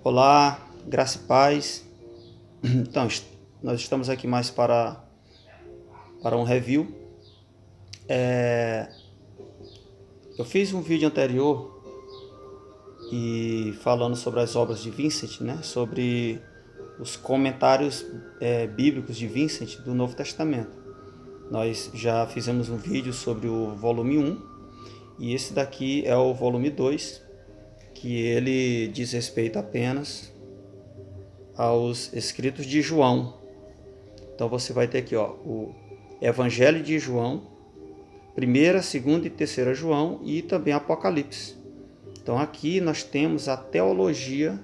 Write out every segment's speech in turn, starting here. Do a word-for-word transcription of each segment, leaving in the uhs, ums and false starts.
Olá, graça e paz. Então, nós estamos aqui mais para, para um review. É, eu fiz um vídeo anterior e falando sobre as obras de Vincent, né? Sobre os comentários é, bíblicos de Vincent do Novo Testamento. Nós já fizemos um vídeo sobre o volume um e esse daqui é o volume dois, que ele diz respeito apenas aos escritos de João. Então você vai ter aqui ó, o Evangelho de João, primeira, segunda e terceira João e também Apocalipse. Então aqui nós temos a teologia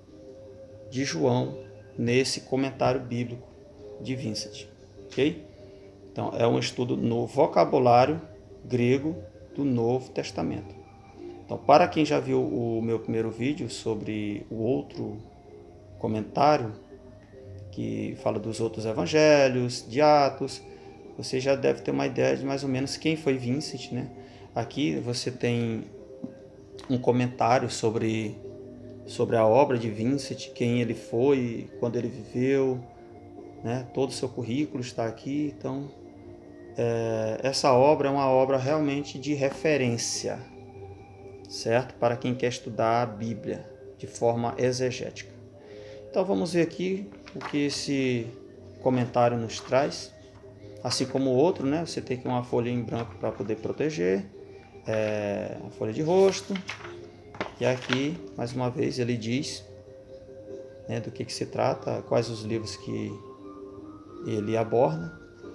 de João nesse comentário bíblico de Vincent, ok? Então é um estudo no vocabulário grego do Novo Testamento. Então, para quem já viu o meu primeiro vídeo sobre o outro comentário, que fala dos outros evangelhos, de Atos, você já deve ter uma ideia de mais ou menos quem foi Vincent, né? Aqui você tem um comentário sobre, sobre a obra de Vincent, quem ele foi, quando ele viveu, né? Todo o seu currículo está aqui. Então, é, essa obra é uma obra realmente de referência, certo? Para quem quer estudar a Bíblia de forma exegética. Então vamos ver aqui o que esse comentário nos traz. Assim como o outro, né? Você tem aqui uma folha em branco para poder proteger, é, a folha de rosto. E aqui, mais uma vez, ele diz, né, do que, que se trata, quais os livros que ele aborda.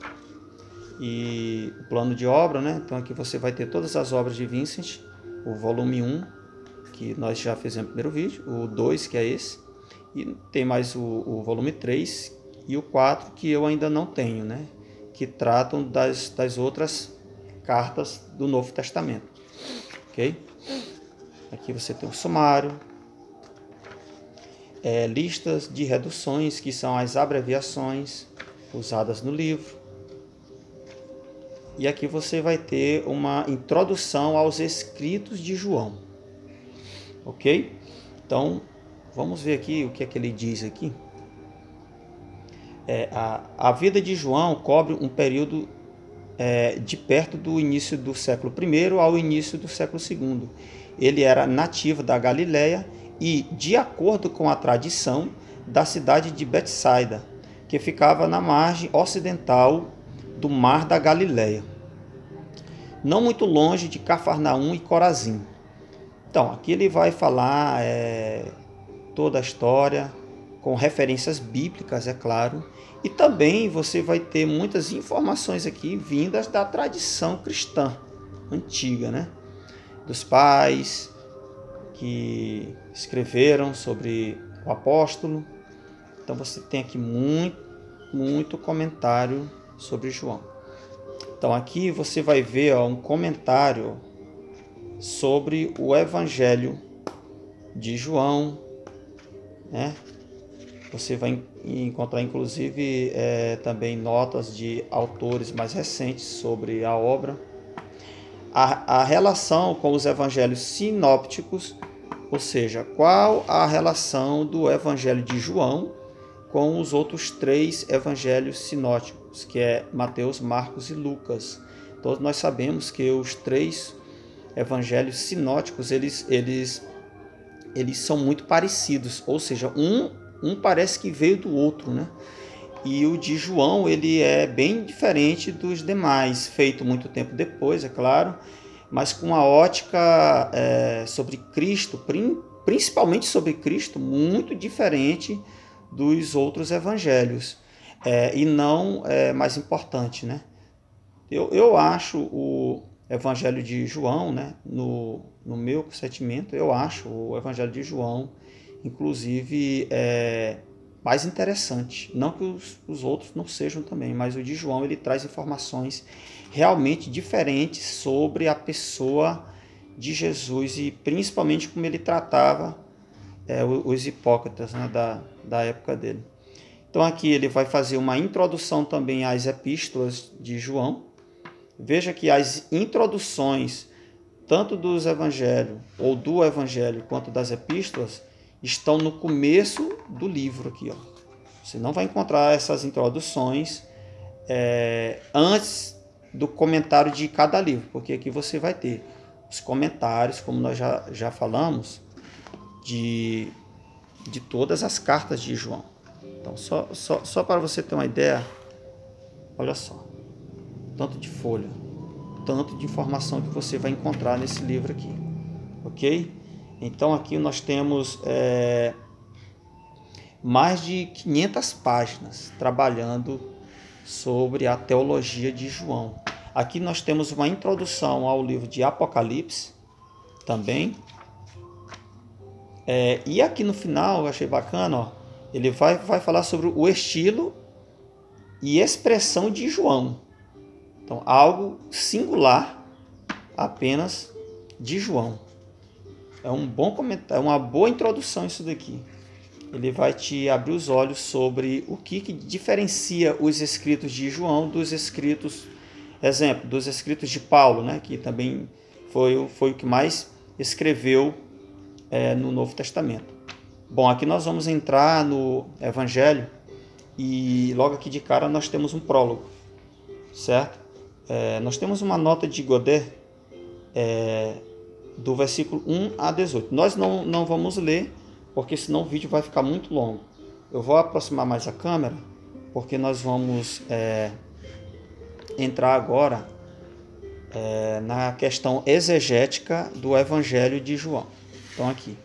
E o plano de obra, né? Então aqui você vai ter todas as obras de Vincent. O volume um, que nós já fizemos no primeiro vídeo, o dois, que é esse, e tem mais o, o volume três e o quatro, que eu ainda não tenho, né? Que tratam das, das outras cartas do Novo Testamento, ok? Aqui você tem o sumário, é, listas de reduções, que são as abreviações usadas no livro. E aqui você vai ter uma introdução aos escritos de João, ok? Então, vamos ver aqui o que é que ele diz aqui. É, a, a vida de João cobre um período é, de perto do início do século primeiro ao início do século segundo. Ele era nativo da Galileia e, de acordo com a tradição, da cidade de Betsaida, que ficava na margem ocidental do Mar da Galileia, não muito longe de Cafarnaum e Corazim. Então, aqui ele vai falar é, toda a história, com referências bíblicas, é claro, e também você vai ter muitas informações aqui vindas da tradição cristã antiga, né? Dos pais que escreveram sobre o apóstolo. Então você tem aqui muito, muito comentário sobre João. Então aqui você vai ver ó, um comentário sobre o Evangelho de João, né? Você vai encontrar inclusive é, também notas de autores mais recentes sobre a obra. A, a relação com os evangelhos sinópticos, ou seja, qual a relação do Evangelho de João com os outros três evangelhos sinóticos, que é Mateus, Marcos e Lucas. Todos nós sabemos que os três evangelhos sinóticos, eles, eles, eles são muito parecidos, ou seja, um, um parece que veio do outro, né? E o de João, ele é bem diferente dos demais, feito muito tempo depois, é claro, mas com uma ótica é, sobre Cristo, principalmente sobre Cristo, muito diferente dos outros evangelhos, é, e não é, mais importante, né? Eu, eu acho o Evangelho de João, né, no, no meu sentimento, eu acho o Evangelho de João, inclusive, é, mais interessante. Não que os, os outros não sejam também, mas o de João ele traz informações realmente diferentes sobre a pessoa de Jesus e principalmente como ele tratava É, os hipócritas, né, da, da época dele. Então aqui ele vai fazer uma introdução também às epístolas de João. Veja que as introduções tanto dos evangelhos ou do evangelho quanto das epístolas, estão no começo do livro aqui, ó. Você não vai encontrar essas introduções é, antes do comentário de cada livro, porque aqui você vai ter os comentários, como nós já, já falamos, de, de todas as cartas de João. Então, só, só, só para você ter uma ideia, olha só, tanto de folha, tanto de informação que você vai encontrar nesse livro aqui, ok? Então, aqui nós temos é, mais de quinhentas páginas trabalhando sobre a teologia de João. Aqui nós temos uma introdução ao livro de Apocalipse também. É, e aqui no final, eu achei bacana, ó, ele vai, vai falar sobre o estilo e expressão de João. Então, algo singular apenas de João. É um bom comentário, é uma boa introdução isso daqui. Ele vai te abrir os olhos sobre o que, que diferencia os escritos de João dos escritos, exemplo, dos escritos de Paulo, né, que também foi, foi o que mais escreveu é, no Novo Testamento. Bom, aqui nós vamos entrar no Evangelho e logo aqui de cara nós temos um prólogo, certo? É, nós temos uma nota de Godet é, do versículo um a dezoito. Nós não, não vamos ler, porque senão o vídeo vai ficar muito longo. Eu vou aproximar mais a câmera, porque nós vamos é, entrar agora é, na questão exegética do Evangelho de João. Então aqui,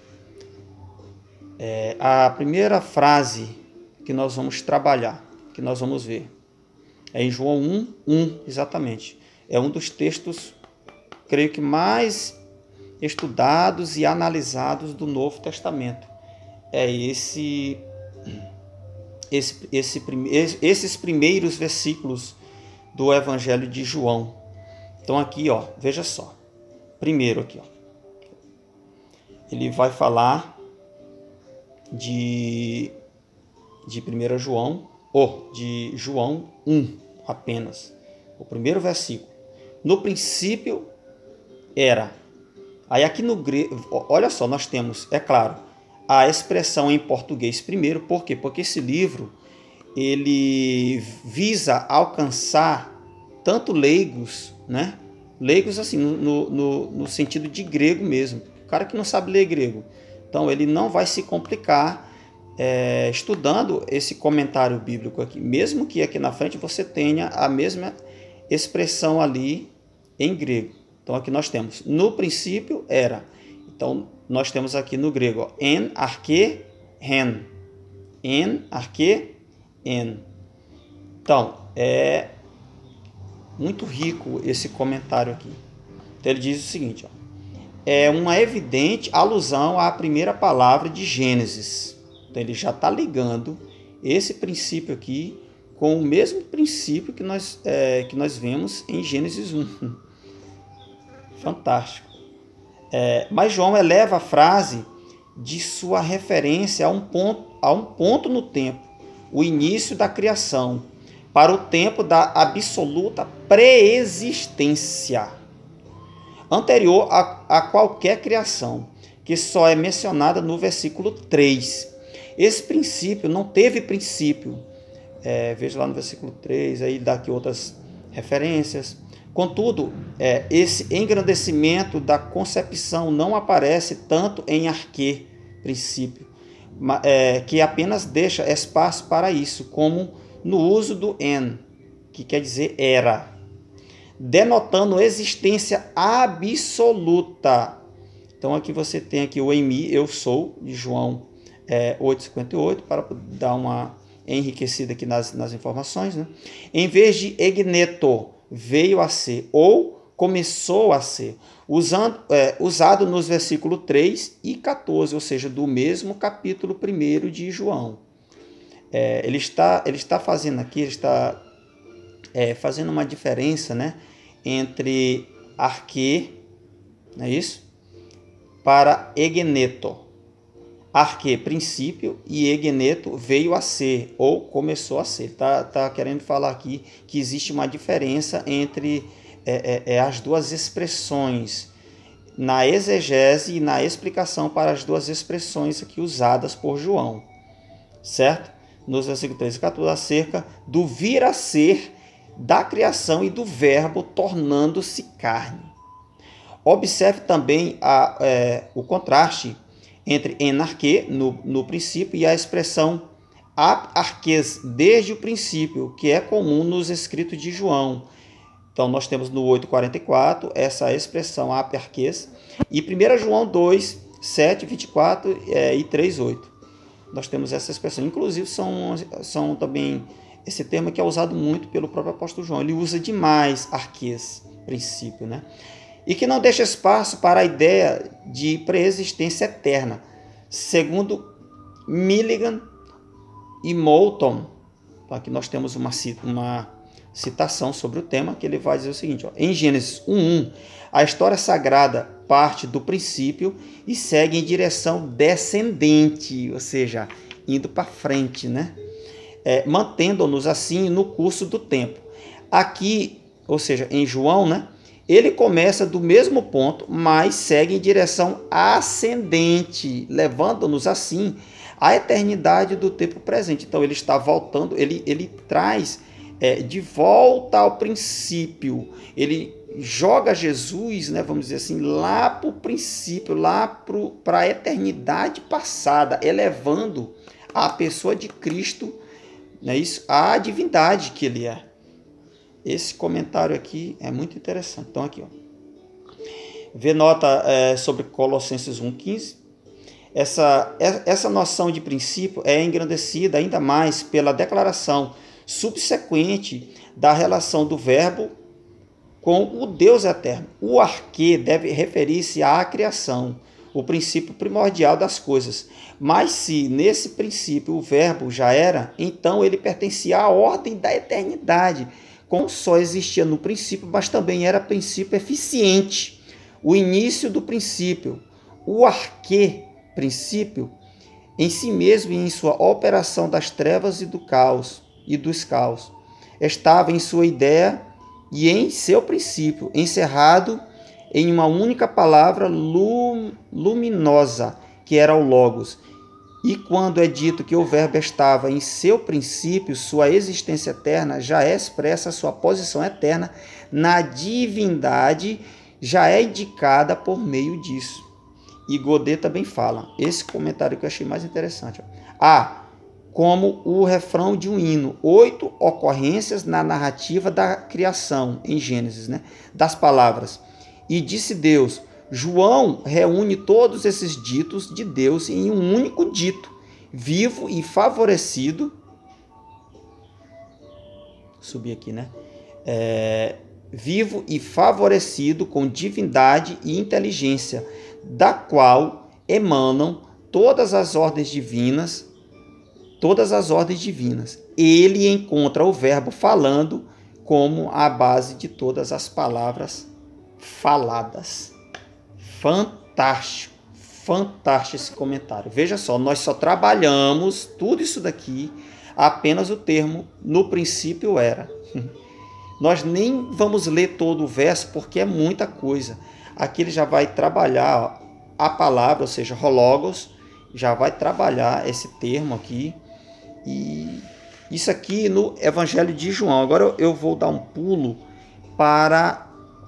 é, a primeira frase que nós vamos trabalhar, que nós vamos ver, é em João um, um, exatamente. É um dos textos, creio que mais estudados e analisados do Novo Testamento. É esse, esse, esse, esses primeiros versículos do Evangelho de João. Então aqui, ó, veja só. Primeiro aqui, ó, ele vai falar de, de primeiro João, ou de João um apenas. O primeiro versículo. No princípio era. Aí aqui no grego, olha só, nós temos, é claro, a expressão em português primeiro. Por quê? Porque esse livro ele visa alcançar tanto leigos, né? Leigos assim, no, no, no sentido de grego mesmo. O cara que não sabe ler grego. Então ele não vai se complicar é, estudando esse comentário bíblico aqui. Mesmo que aqui na frente você tenha a mesma expressão ali em grego. Então aqui nós temos, no princípio era. Então nós temos aqui no grego, ó, en arche hen. En arche en. Então, é muito rico esse comentário aqui. Então ele diz o seguinte, ó, é uma evidente alusão à primeira palavra de Gênesis. Então ele já está ligando esse princípio aqui com o mesmo princípio que nós, é, que nós vemos em Gênesis um. Fantástico. É, mas João eleva a frase de sua referência a um ponto, a um ponto no tempo, o início da criação, para o tempo da absoluta preexistência, anterior a, a qualquer criação, que só é mencionada no versículo três. Esse princípio não teve princípio. É, veja lá no versículo três, aí dá aqui outras referências. Contudo, é, esse engrandecimento da concepção não aparece tanto em arque, princípio, é, que apenas deixa espaço para isso, como no uso do en, que quer dizer era, denotando existência absoluta. Então aqui você tem aqui o em mim, eu sou, de João é, oito, cinquenta e oito, para dar uma enriquecida aqui nas, nas informações, né? Em vez de egneto, veio a ser, ou começou a ser, usando, é, usado nos versículos três e quatorze, ou seja, do mesmo capítulo primeiro de João. É, ele, está, ele está fazendo aqui, ele está é, fazendo uma diferença, né, entre arque, não é isso? Para egneto. Arque, princípio, e egneto, veio a ser, ou começou a ser. Está tá querendo falar aqui que existe uma diferença entre é, é, as duas expressões. na exegese e na explicação para as duas expressões aqui usadas por João, certo? Nos versículos treze e quatorze, acerca do vir a ser da criação e do verbo tornando-se carne. Observe também a, é, o contraste entre enarque, no, no princípio, e a expressão arques, desde o princípio, que é comum nos escritos de João. Então, nós temos no oito, quarenta e quatro essa expressão arques, e primeiro João dois, sete, vinte e quatro é, e três, oito. Nós temos essa expressão. Inclusive, são, são também esse termo que é usado muito pelo próprio apóstolo João. Ele usa demais arques, princípio, né? E que não deixa espaço para a ideia de preexistência eterna. Segundo Milligan e Moulton, aqui nós temos uma, uma citação sobre o tema, que ele vai dizer o seguinte, ó, em Gênesis um, um, a história sagrada parte do princípio e segue em direção descendente, ou seja, indo para frente, né? É, mantendo-nos assim no curso do tempo. Aqui, ou seja, em João, né, ele começa do mesmo ponto, mas segue em direção ascendente, levando-nos assim à eternidade do tempo presente. Então ele está voltando, ele, ele traz é, de volta ao princípio, ele joga Jesus, né, vamos dizer assim, lá para o princípio, lá para a eternidade passada, elevando a pessoa de Cristo, né, isso, a divindade que ele é. Esse comentário aqui é muito interessante. Então aqui, ó, vê nota é, sobre Colossenses um, quinze. Essa, essa noção de princípio é engrandecida ainda mais pela declaração subsequente da relação do verbo com o Deus eterno. O arque deve referir-se à criação, o princípio primordial das coisas. Mas se nesse princípio o verbo já era, então ele pertencia à ordem da eternidade, como só existia no princípio, mas também era princípio eficiente. O início do princípio, o arque, princípio, em si mesmo e em sua operação das trevas e do caos e dos caos, estava em sua ideia e em seu princípio, encerrado em uma única palavra luminosa, que era o Logos. E quando é dito que o verbo estava em seu princípio, sua existência eterna já expressa sua posição eterna na divindade, já é indicada por meio disso. E Godet também fala, esse comentário que eu achei mais interessante. Ó. Ah, como o refrão de um hino, oito ocorrências na narrativa da criação, em Gênesis, né? Das palavras. E disse Deus. João reúne todos esses ditos de Deus em um único dito, vivo e favorecido. Subir aqui, né? É, vivo e favorecido com divindade e inteligência, da qual emanam todas as ordens divinas, todas as ordens divinas. Ele encontra o verbo falando como a base de todas as palavras faladas. Fantástico, fantástico esse comentário. Veja só, nós só trabalhamos tudo isso daqui, apenas o termo no princípio era. Nós nem vamos ler todo o verso porque é muita coisa. Aqui ele já vai trabalhar a palavra, ou seja, hologos, já vai trabalhar esse termo aqui. E isso aqui no Evangelho de João. Agora eu vou dar um pulo para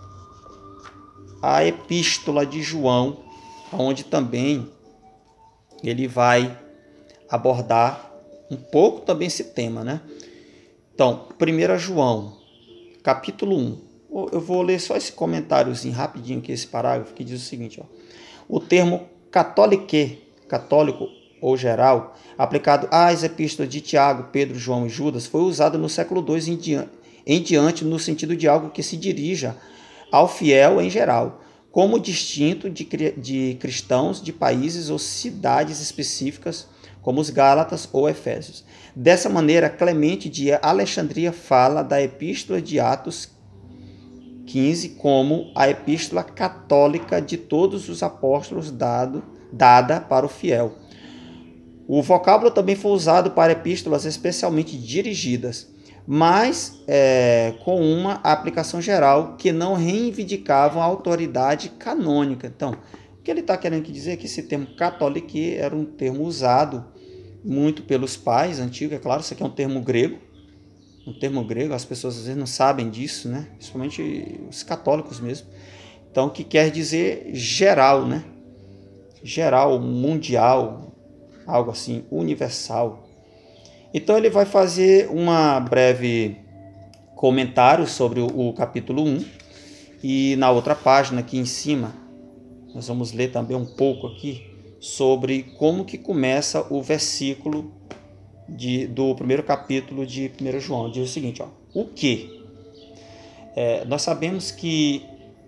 a Epístola de João, onde também ele vai abordar um pouco também esse tema, né? Então, primeiro João, capítulo um. Eu vou ler só esse comentáriozinho rapidinho aqui, esse parágrafo, que diz o seguinte, ó. O termo católique, católico ou geral, aplicado às epístolas de Tiago, Pedro, João e Judas, foi usado no século dois em diante, em diante no sentido de algo que se dirija ao fiel em geral, como distinto de, de cristãos de países ou cidades específicas, como os Gálatas ou Efésios. Dessa maneira, Clemente de Alexandria fala da Epístola de Atos quinze como a Epístola católica de todos os apóstolos dado, dada para o fiel. O vocábulo também foi usado para epístolas especialmente dirigidas. mas é, com uma aplicação geral que não reivindicavam a autoridade canônica. Então, o que ele está querendo dizer é que esse termo católique era um termo usado muito pelos pais antigos, é claro, isso aqui é um termo grego, um termo grego, as pessoas às vezes não sabem disso, né? Principalmente os católicos mesmo. Então, que quer dizer geral, né? Geral, mundial, algo assim, universal. Então, ele vai fazer uma breve comentário sobre o, o capítulo um, e na outra página aqui em cima, nós vamos ler também um pouco aqui sobre como que começa o versículo de, do primeiro capítulo de primeiro João. Diz o seguinte, ó, o que? É, nós sabemos que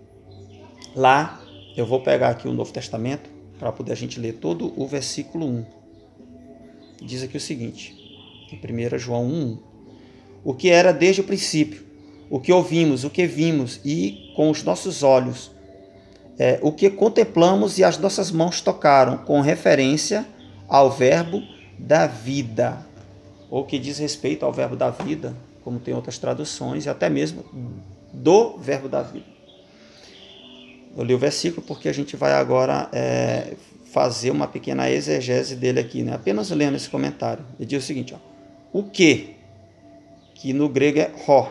lá, eu vou pegar aqui o Novo Testamento para poder a gente ler todo o versículo um. Diz aqui o seguinte, em primeiro João um, o que era desde o princípio, o que ouvimos, o que vimos e com os nossos olhos, É, o que contemplamos e as nossas mãos tocaram, com referência ao verbo da vida, ou que diz respeito ao verbo da vida, como tem outras traduções, e até mesmo do verbo da vida. Eu li o versículo porque a gente vai agora é, fazer uma pequena exegese dele aqui, né? Apenas lendo esse comentário. Ele diz o seguinte, ó, o que, que no grego é ró,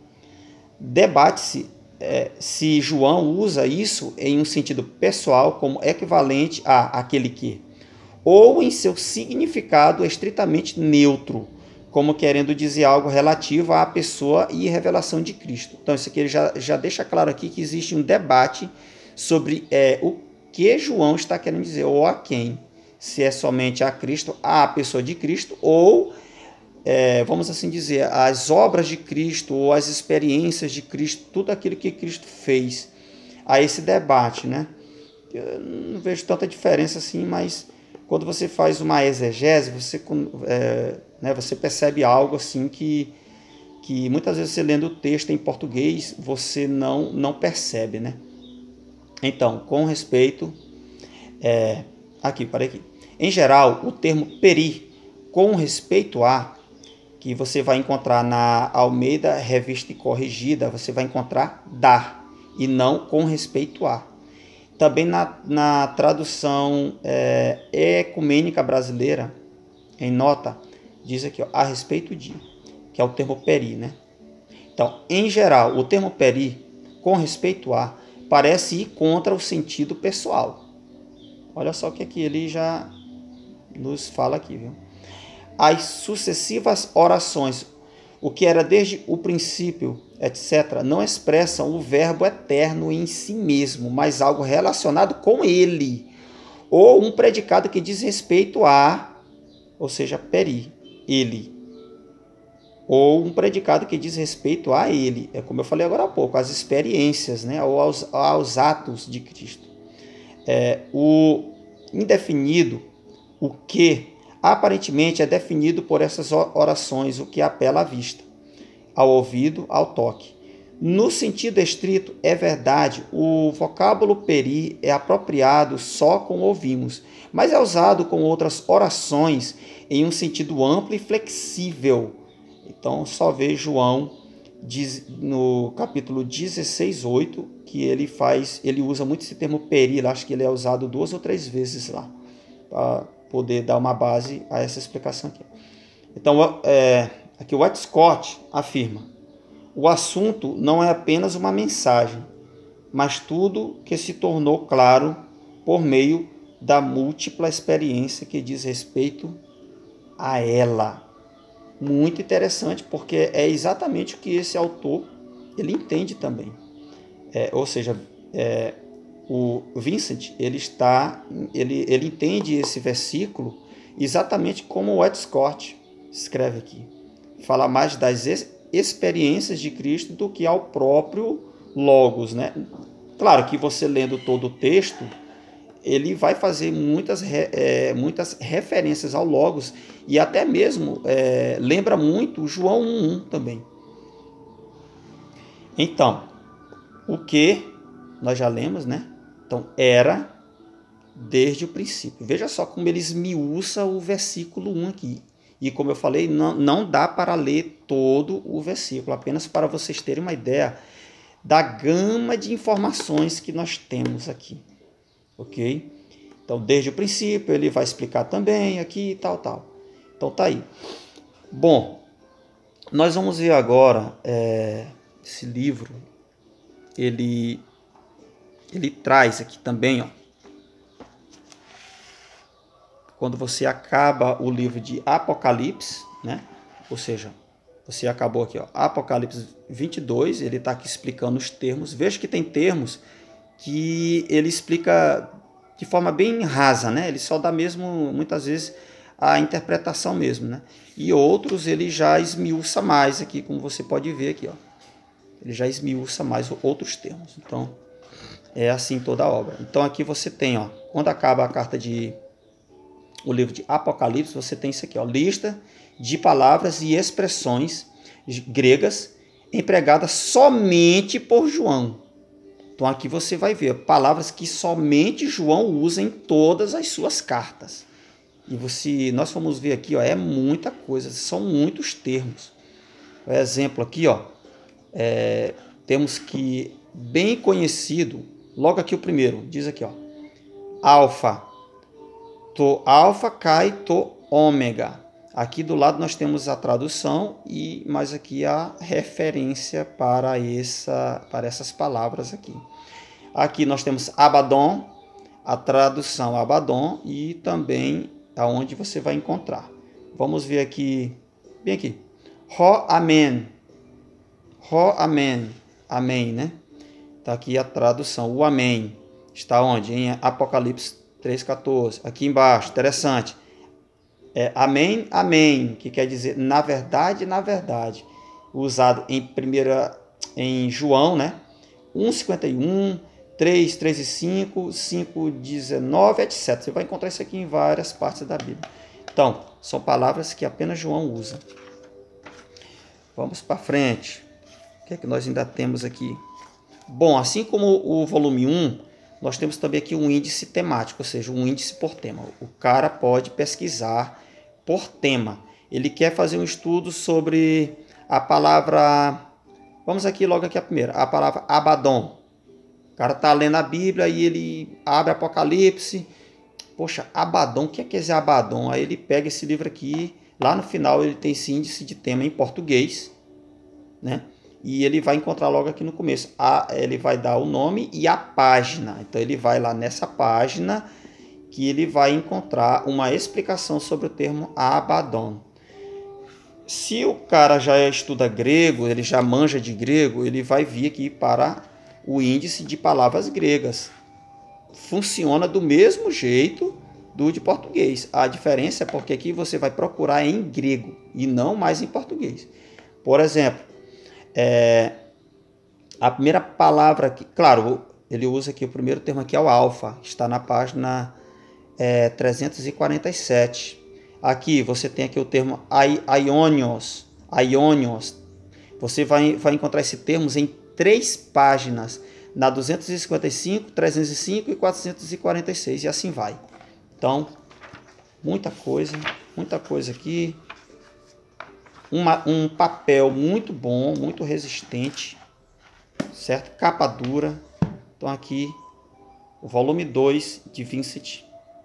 debate-se É, se João usa isso em um sentido pessoal como equivalente a aquele que, ou em seu significado estritamente neutro, como querendo dizer algo relativo à pessoa e revelação de Cristo. Então isso aqui ele já, já deixa claro aqui que existe um debate sobre é, o que João está querendo dizer, ou a quem, se é somente a Cristo, a pessoa de Cristo, ou É, vamos assim dizer, as obras de Cristo ou as experiências de Cristo, tudo aquilo que Cristo fez. A esse debate, né? Eu não vejo tanta diferença assim, mas quando você faz uma exegese, você, é, né, você percebe algo assim que, que muitas vezes você lendo o texto em português, você não, não percebe, né? Então, com respeito, é, aqui, parei aqui. Em geral, o termo peri, com respeito a, que você vai encontrar na Almeida Revista e Corrigida, você vai encontrar dar, e não com respeito a. Também na, na tradução é, ecumênica brasileira, em nota, diz aqui, ó, a respeito de, que é o termo peri, né? Então, em geral, o termo peri, com respeito a, parece ir contra o sentido pessoal. Olha só o que aqui ele já nos fala aqui, viu? As sucessivas orações, o que era desde o princípio, etcétera, não expressam o verbo eterno em si mesmo, mas algo relacionado com ele, ou um predicado que diz respeito a, ou seja, peri, ele, ou um predicado que diz respeito a ele, é como eu falei agora há pouco, as experiências, né, ou aos, aos atos de Cristo. É, o indefinido, o que aparentemente é definido por essas orações, o que apela à vista, ao ouvido, ao toque. No sentido estrito, é verdade, o vocábulo peri é apropriado só com ouvimos, mas é usado com outras orações em um sentido amplo e flexível. Então, só vê João no capítulo dezesseis, oito, que ele faz, ele usa muito esse termo peri, acho que ele é usado duas ou três vezes lá, para poder dar uma base a essa explicação aqui. Então, é, aqui o White Scott afirma, o assunto não é apenas uma mensagem, mas tudo que se tornou claro por meio da múltipla experiência que diz respeito a ela. Muito interessante, porque é exatamente o que esse autor ele entende também. É, ou seja, é, o Vincent ele está, ele, ele entende esse versículo exatamente como o White Scott escreve aqui. Fala mais das experiências de Cristo do que ao próprio Logos, né? Claro que você lendo todo o texto, ele vai fazer muitas, é, muitas referências ao Logos e até mesmo é, lembra muito o João um um também. Então, o que nós já lemos, né? Então, era desde o princípio. Veja só como ele esmiuça o versículo um aqui. E como eu falei, não, não dá para ler todo o versículo, apenas para vocês terem uma ideia da gama de informações que nós temos aqui, ok? Então, desde o princípio, ele vai explicar também aqui e tal, tal. Então, tá aí. Bom, nós vamos ver agora é, esse livro, ele, ele traz aqui também, ó, quando você acaba o livro de Apocalipse, né? Ou seja, você acabou aqui, ó, Apocalipse vinte e dois, ele está aqui explicando os termos. Veja que tem termos que ele explica de forma bem rasa, né? Ele só dá mesmo, muitas vezes, a interpretação mesmo, né? E outros ele já esmiuça mais aqui, como você pode ver aqui, ó. Ele já esmiuça mais outros termos. Então, é assim toda a obra. Então, aqui você tem, ó, quando acaba a carta de o livro de Apocalipse, você tem isso aqui, ó, lista de palavras e expressões gregas empregadas somente por João. Então aqui você vai ver palavras que somente João usa em todas as suas cartas. E você, nós vamos ver aqui, ó, é muita coisa, são muitos termos. Por exemplo, aqui, ó, é, temos que bem conhecido, logo aqui o primeiro, diz aqui, ó, alfa. To alfa cai to ômega. Aqui do lado nós temos a tradução e mais aqui a referência para, essa, para essas palavras aqui. Aqui nós temos Abaddon, a tradução Abaddon e também aonde você vai encontrar. Vamos ver aqui, bem aqui. Ro Amen. Ro Amen. Amém, né? Está aqui a tradução. O Amém está onde? Em Apocalipse três, quatorze. Aqui embaixo, interessante. É, amém, amém, que quer dizer na verdade, na verdade. Usado em primeira, em João, né? um, cinquenta e um, três, três e cinco, cinco, dezenove, etcétera. Você vai encontrar isso aqui em várias partes da Bíblia. Então, são palavras que apenas João usa. Vamos para frente. O que é que nós ainda temos aqui? Bom, assim como o volume um, nós temos também aqui um índice temático, ou seja, um índice por tema. O cara pode pesquisar por tema. Ele quer fazer um estudo sobre a palavra... Vamos aqui logo aqui a primeira. A palavra Abaddon. O cara está lendo a Bíblia e ele abre Apocalipse. Poxa, Abaddon, o que é que é Abaddon? Aí ele pega esse livro aqui. Lá no final ele tem esse índice de tema em português, né? E ele vai encontrar logo aqui no começo. A, ele vai dar o nome e a página. Então ele vai lá nessa página que ele vai encontrar uma explicação sobre o termo Abaddon. Se o cara já estuda grego, ele já manja de grego, ele vai vir aqui para o índice de palavras gregas. Funciona do mesmo jeito do de português. A diferença é porque aqui você vai procurar em grego e não mais em português. Por exemplo, É, a primeira palavra aqui, claro, ele usa aqui o primeiro termo aqui é o alfa, está na página é, trezentos e quarenta e sete. Aqui você tem aqui o termo aionios, aionios. Você vai, vai encontrar esse termo em três páginas, na duzentos e cinquenta e cinco, trezentos e cinco e quatrocentos e quarenta e seis, e assim vai. Então, muita coisa, muita coisa aqui. Uma, um papel muito bom, muito resistente, certo? Capa dura. Então aqui o volume dois de Vincent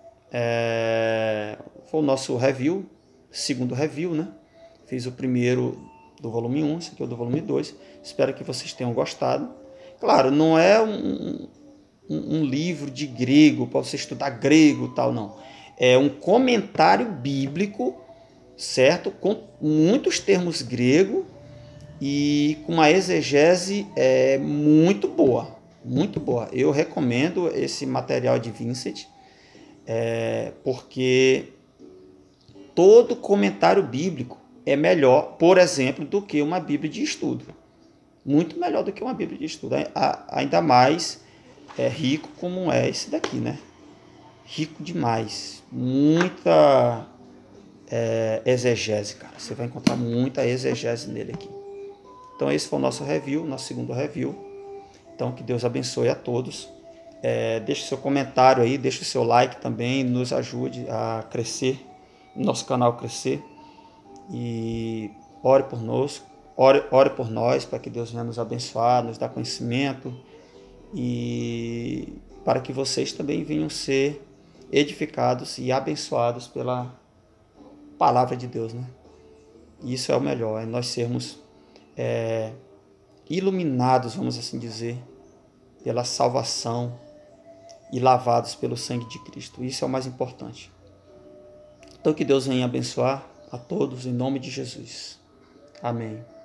é, foi o nosso review, segundo review, né? Fiz o primeiro do volume um, esse aqui é o do volume dois. Espero que vocês tenham gostado. Claro, não é um, um, um livro de grego para você estudar grego e tal, não. É um comentário bíblico, certo? Com muitos termos grego e com uma exegese é, muito boa, muito boa. Eu recomendo esse material de Vincent, é, porque todo comentário bíblico é melhor, por exemplo, do que uma Bíblia de estudo. Muito melhor do que uma Bíblia de estudo. Ainda mais é, rico como é esse daqui, né? Rico demais. Muita... É, exegese, cara. Você vai encontrar muita exegese nele aqui. Então esse foi o nosso review, nosso segundo review. Então que Deus abençoe a todos. É, deixe seu comentário aí, deixe o seu like também, nos ajude a crescer, nosso canal crescer. e ore por nós, ore, ore por nós, para que Deus venha nos abençoar, nos dar conhecimento, e para que vocês também venham ser edificados e abençoados pela palavra de Deus, né? Isso é o melhor, é nós sermos é, iluminados, vamos assim dizer, pela salvação e lavados pelo sangue de Cristo. Isso é o mais importante. Então que Deus venha abençoar a todos em nome de Jesus. Amém.